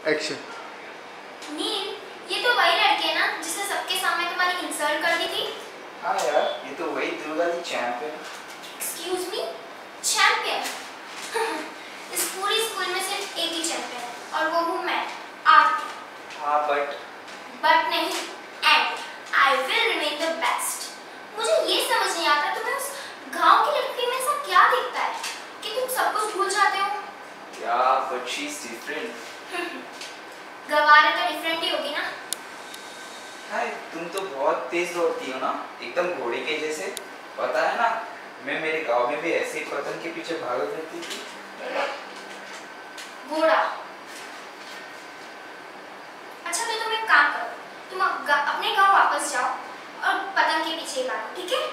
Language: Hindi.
एक्शन। नील, ये तो वही लड़की है ना जिसने सबके सामने तुम्हारी इंसल्ट कर दी थी? हाँ यार, ये तो वही Durga di champion. Excuse me, champion? इस पूरी स्कूल में सिर्फ एक ही चैंपियन है और वो हूँ मैं, आरती। हाँ बट नहीं, and I will remain the best. मुझे ये समझ नहीं आता तुम्हें उस गांव की लड़की में ऐसा क्या दिखता है कि तुम सब कुछ भूल जाते हो? Yeah, but she's different. गवार है तो डिफरेंट ही होगी ना। हाय, तुम तो बहुत तेज दौड़ती हो ना, एकदम घोड़े के जैसे। पता है ना, मैं मेरे गांव में भी ऐसे ही पतंग के पीछे भागा करती थी। घोड़ा? अच्छा तो तुम एक काम करो, तुम अपने गांव वापस जाओ और पतंग के पीछे भागो, ठीक है?